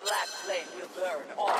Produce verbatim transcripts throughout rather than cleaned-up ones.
black flame will burn all.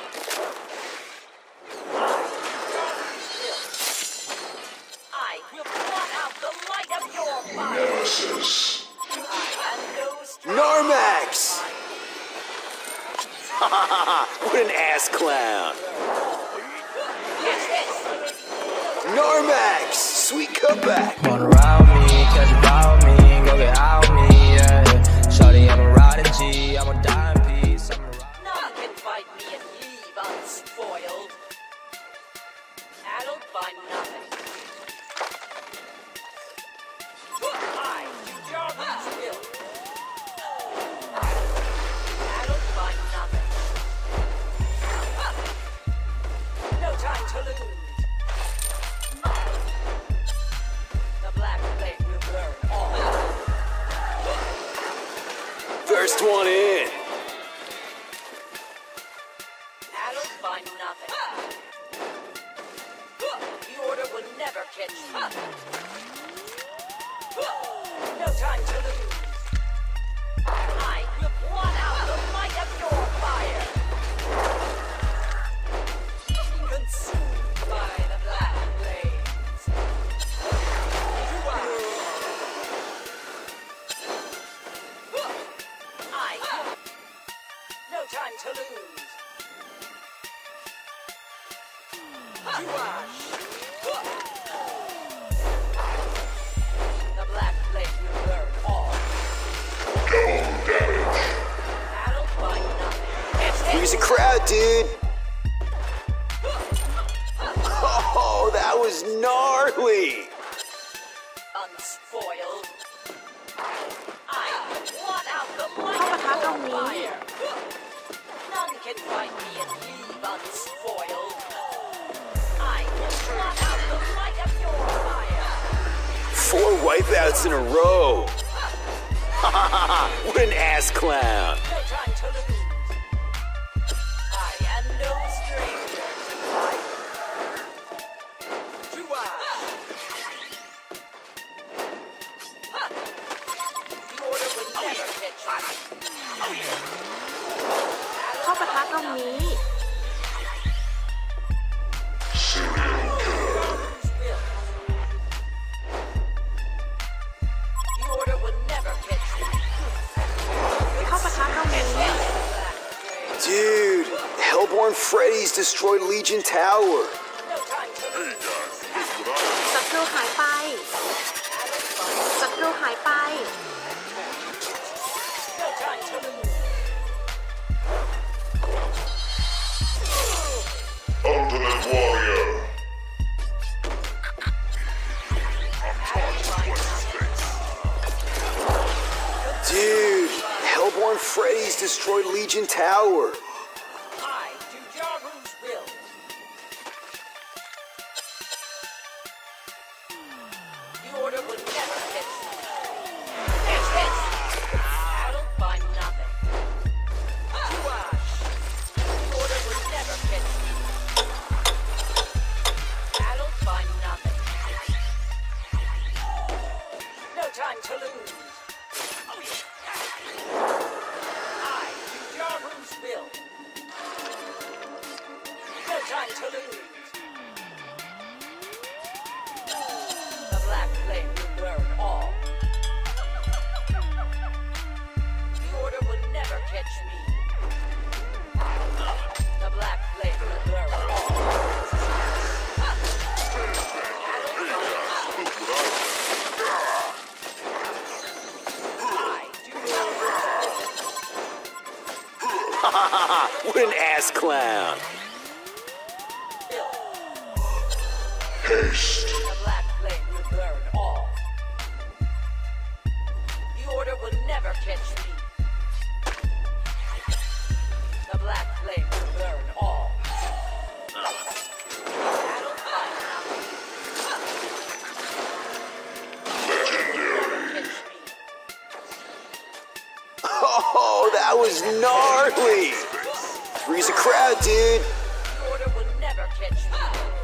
I will blot out the light of your fire. Nemesis. Narmax! What an ass clown! Narmax! Sweet cutback! Wanna ride with me, catch a ride with me, go get out with me, yeah. Shawty, I'm a riding G, I'm a dying piece, I'm a ride. None can fight me and leave unspoiled. Addled by nothing. I do Jarvan's will. Addled by nothing. No time to lose. The black flame will burn all. First one in! Addled by nothing. The order will never catch me. No time to lose. I will blot out the light of your fire. Consumed by the black flames. You are. I. No time to lose. You are. The black flame will burn all. Double damage. Addled by nothing. Here's a crowd, dude! Oh, that was gnarly! Unspoiled. I will blot out the light เข้าปะทะตรง of นี้ your fire. None can find me and leave unspoiled. I will blot out the light of your fire. Four wipeouts in a row! What an ass clown! No time to lose. I am no stranger to fight. To watch. The order will never catch me. เข้าปะทะตรงนี้ Serial killer. The order will never catch me. เข้าปะทะตรงนี้ Dude, Hellborn Freddy's destroyed Legion Tower! No time to lose. ศัตรูหายไป ศัตรูหายไป No time to lose. Ultimate Warrior. Dude, Hellborn Freddy's destroyed Legion Tower! I do Jarvan's will. The order will never catch me. Yes, yes. Addled by nothing. You are. The order will never catch me. Addled by nothing. No time to lose. I do Jarvan's will. No time to lose. The black flame will burn all. The order will never catch me. The black flame will burn all. I do What an ass clown! Haste. The black flame will burn all. The order will never catch me. The black flame will burn all. Addled by nothing. Legendary. Catch me. Oh, that was gnarly! Freeze a crowd, dude! The order will never catch me.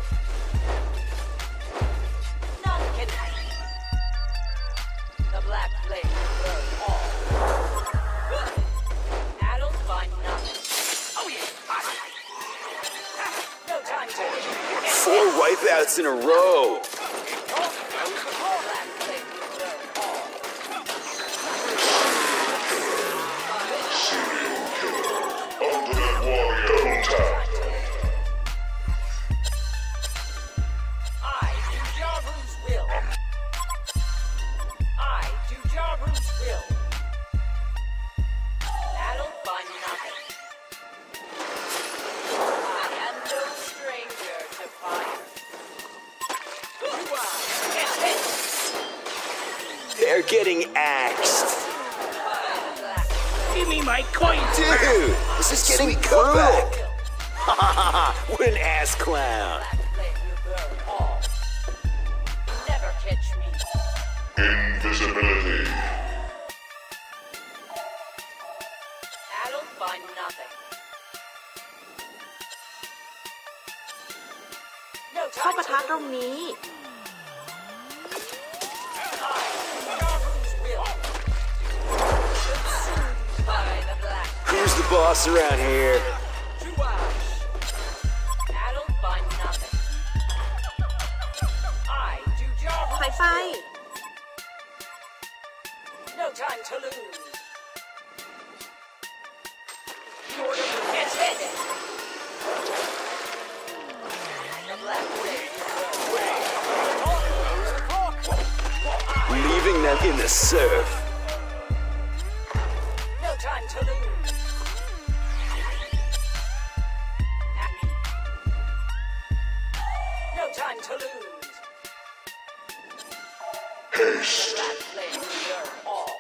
None can. The black flame will burn all. Addled by nothing. wipeouts in a row. Serial killer. Ultimate warrior. Double tap. I do Jaru's will. I do Jaru's will. Battle by nothing. I am no stranger to fire. Yes, yes. They're getting axed. Give me my coin. Dude, this is getting brutal. What an ass clown. Black flame will burn all. Never catch me. Invisibility. Battle by nothing. No เข้า time ปะ to ทะตรงนี้ Jaru's will. Consumed by the black. Who's the boss around here? Truage. Battle by nothing. I do สาย Jaru's ไฟ will. No time to lose. The order will get hit. The black flame Leaving them in the surf. No time to lose. At me. No time to lose. Haste. Black flame will burn all.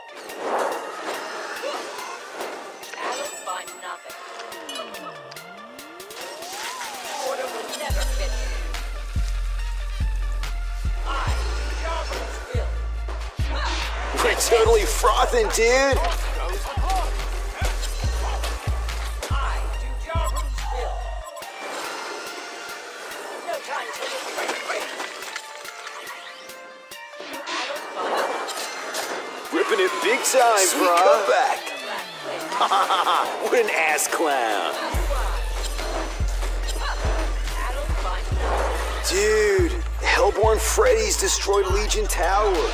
Battle by nothing. Order will never fit you. I do Jaru's will. We're totally frothing, dude. I do Jaru's will. No time to lose. Battle by nothing. Ripping it big time, Sweet bro. comeback. Black flame. What an ass clown. Battle by nothing. Dude, Hellborn Freddy's destroyed Legion Tower.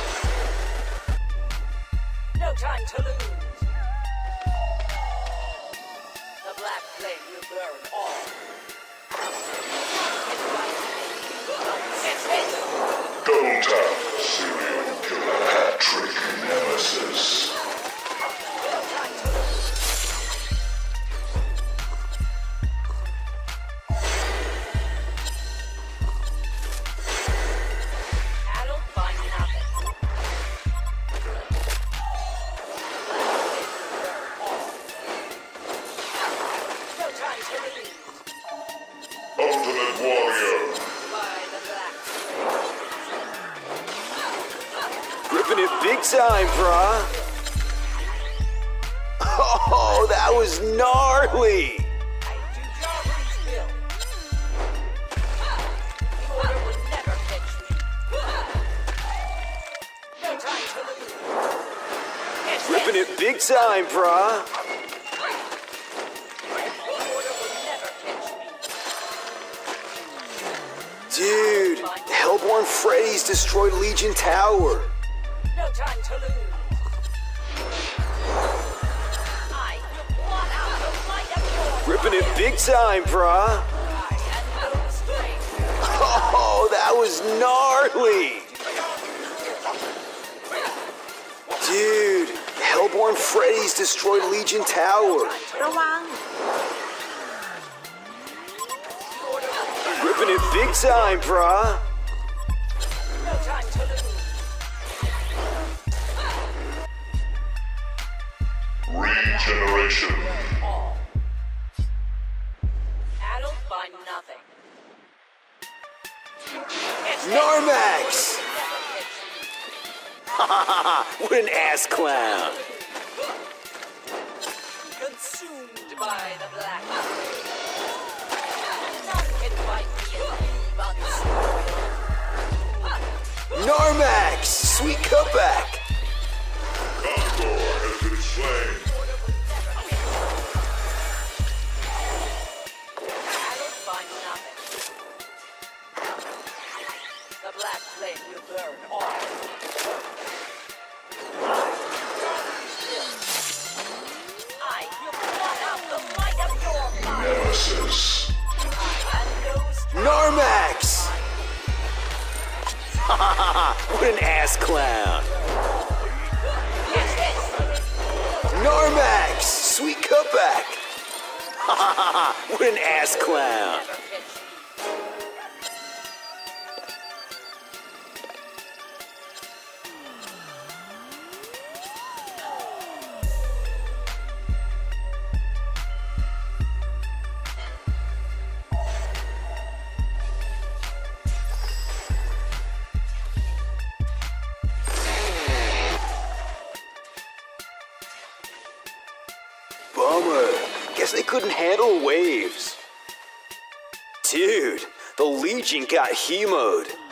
No time to lose. The black flame will burn all. Double tap. Serial killer. Hat-trick nemesis. Battle by nothing. No time to lose. Ultimate warrior. By the black flame. Ripping it big time, brah. Oh, that was gnarly. I do Jaru's will. The order will never catch me. No time to lose. Yes, Ripping yes. it big time, brah. The order will never catch me. Dude, Hellborn Freddy's destroyed Legion Tower. No time to lose. I will blot out the light of your Ripping it big time, brah. eye and no stranger. Oh, that was gnarly. Dude, Hellborn Freddy's destroyed Legion Tower. ระวัง Ripping it big time, brah. No time to lose. Regeneration. Battle by nothing. Yes, Narmax. never catch me. What an ass clown. Consumed by the black flame. None can fight me and leave unspoiled. Narmax, sweet comeback. Gondor has been slain. Battle by nothing. Narmax! What an ass clown! Narmax! Sweet cutback! What an ass clown! Bummer. Guess they couldn't handle waves. Dude, the Legion got hemoed.